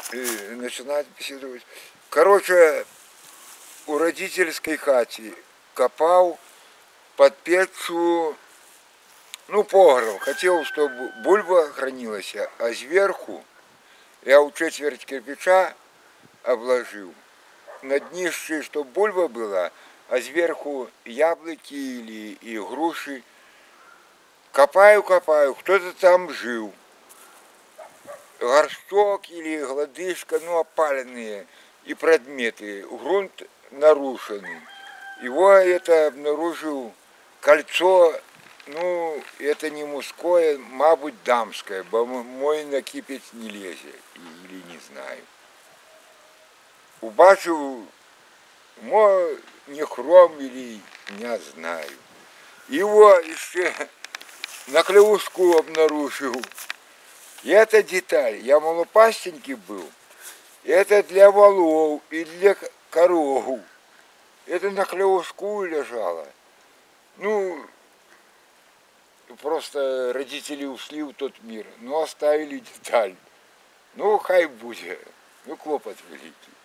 начинать беседовать. Короче, у родительской хати копал под печью, ну, погреб. Хотел, чтобы бульба хранилась, а сверху я у четверть кирпича обложил. На днище, чтобы бульба была, а сверху яблоки или и груши. Копаю, кто-то там жил. Горшок или гладышка, ну, опаленные и предметы. Грунт нарушенный. Его это обнаружил кольцо, ну, это не мужское, мабуть, дамское, бо мой на кипять не лезет, или не знаю. Убачив, не хром или не знаю. Его еще на клевушку обнаружил. И это деталь. Я малопастенький был. Это для волов и для коров. Это на клевушку лежало. Ну, просто родители ушли в тот мир, но оставили деталь. Ну, хай будет. Ну, клопот великий.